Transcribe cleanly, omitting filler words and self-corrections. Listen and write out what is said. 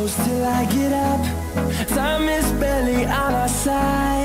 close till I get up. Time is barely on our side.